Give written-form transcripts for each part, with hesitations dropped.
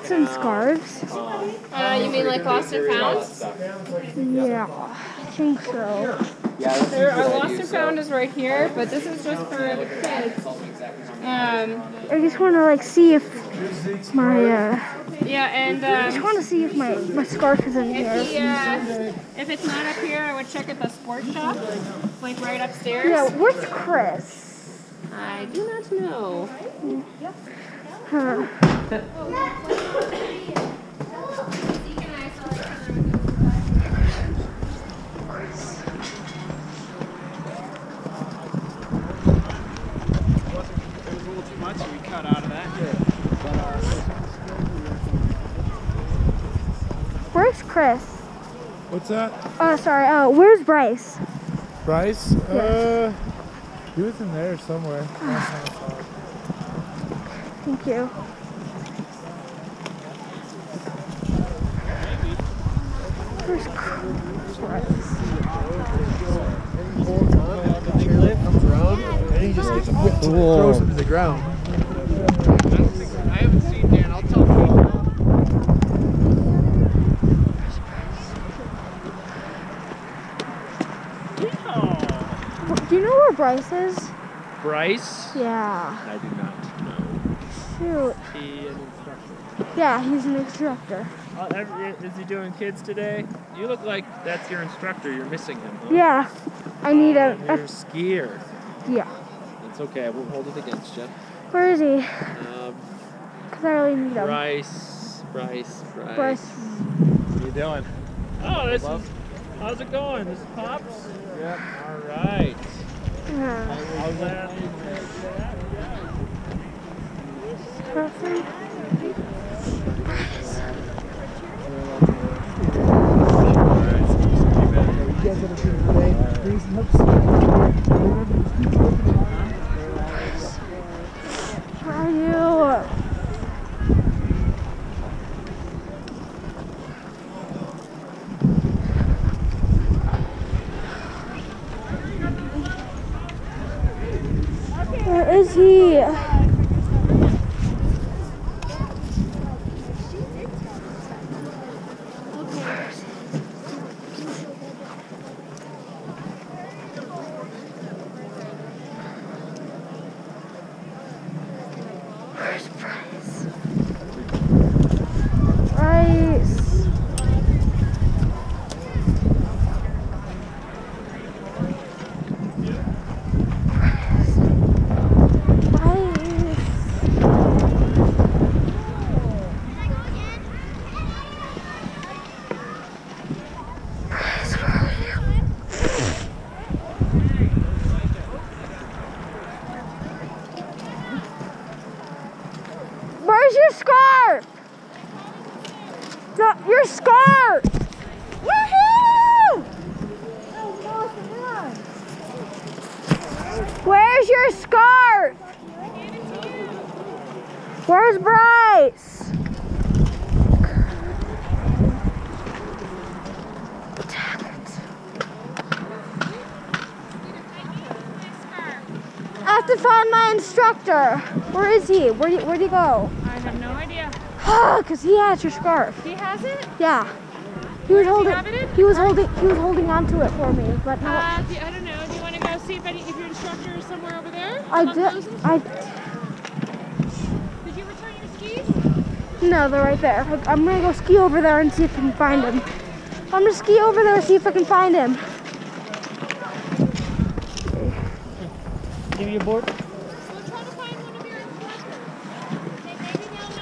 and scarves? You mean like lost and found? Yeah, I think so. Our lost and found is right here, but this is just for the kids. I just want to like see if my Yeah, and I just want to see if my scarf is in here. if it's not up here, I would check at the sports shop, like right upstairs. Yeah, where's Chris? I do not know. Huh. So we cut out of that. Where's Chris? What's that? Oh, sorry. Oh, where's Bryce? Bryce? Yes. He was in there somewhere. Thank you. Where's Bryce? The cliff comes around and he just gets whipped and throws him to the ground. I haven't seen Dan. I'll tell you. Do you know where Bryce is? Bryce? Yeah. I do not know. Shoot. He an instructor. Yeah, he's an instructor. Is he doing kids today? You look like that's your instructor. You're missing him, huh? Yeah. I need You're a skier. Yeah. It's okay. I won't hold it against you. Where is he? Because I really need him. Bryce. Bryce. What are you doing? Oh, this is... How's it going? This is Pops? Yep. All right. How's that? Where are you? Where is he? Where's Bryce? Bryce. Where's your scarf? No, your scarf! Woohoo! Where's your scarf? Where's Bryce? Damn it. I have to find my instructor. Where is he? Where'd he go? I have no idea. Because he has your scarf. He has it? Yeah. He was holding. have it in? He was holding onto it for me, but no. I don't know. Do you want to go see if your instructor is somewhere over there? I Among did. those? Did you return your skis? No, they're right there. I'm gonna go ski over there and see if I can find him. I'm gonna ski over there and see if I can find him. Give you a board? We'll try to find one of your instructors. Maybe they'll know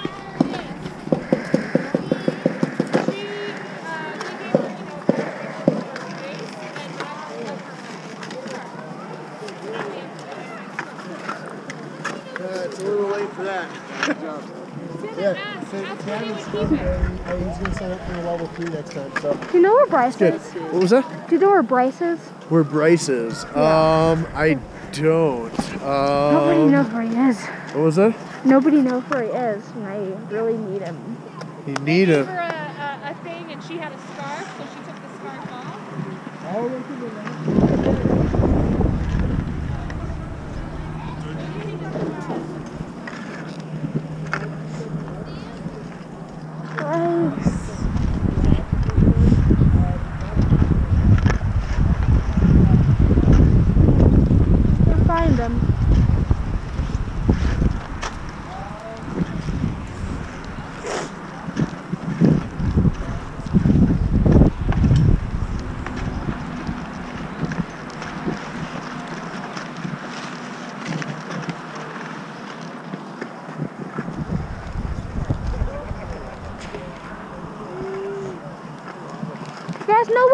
It's a little late for that. Good job. Yeah, he's going to sign up for the level 3 next time. So. Do you know where Bryce is? What was that? Do you know where Bryce is? Where Bryce is? I don't. Nobody knows where he is. What was that? Nobody knows where he is, and I really need him. You need him. for a thing, and she had a scarf, so she took the scarf off.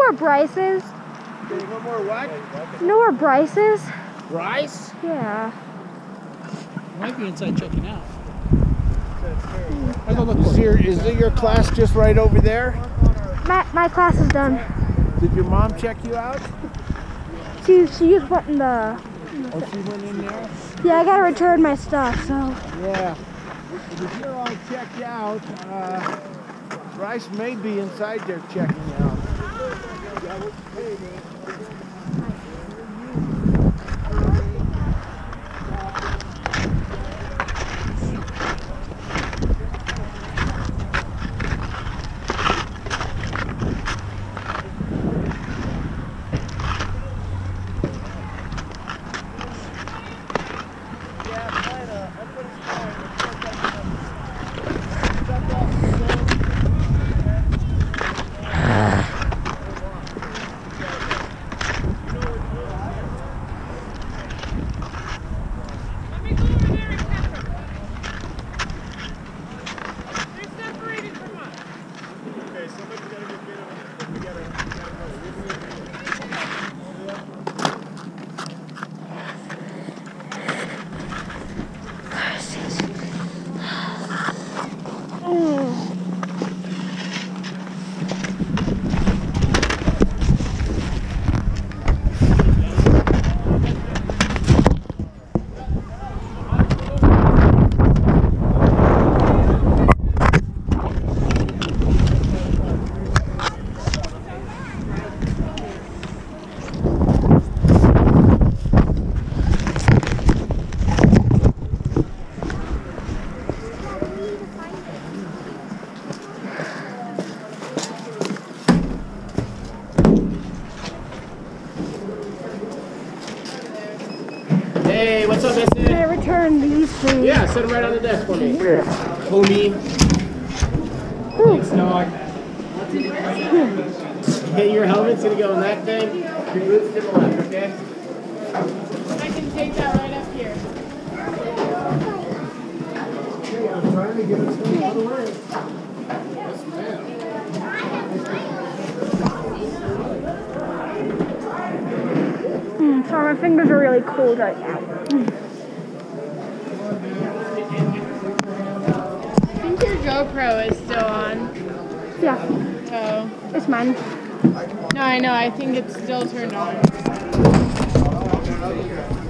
where Bryce is? Okay, one more what? You know where Bryce is? Bryce? Yeah. Might be inside checking out. Is your class just right over there? My class is done. Did your mom check you out? She just went in the... Oh, she went in there? Yeah, I gotta return my stuff, so... Yeah. If you're all checked out, Bryce may be inside there checking out. Hey, what's up, Vincent? I return these, please. Yeah, set them right on the desk for me. Homie. Thanks, dog. Hey, your helmet's gonna go in that thing. Your boots to the left, okay? I can take that right up here. I'm trying to get it to the other way. Sorry, my fingers are really cold right now. I think your GoPro is still on. Yeah, Oh. it's mine. No, I know. I think it's still turned on.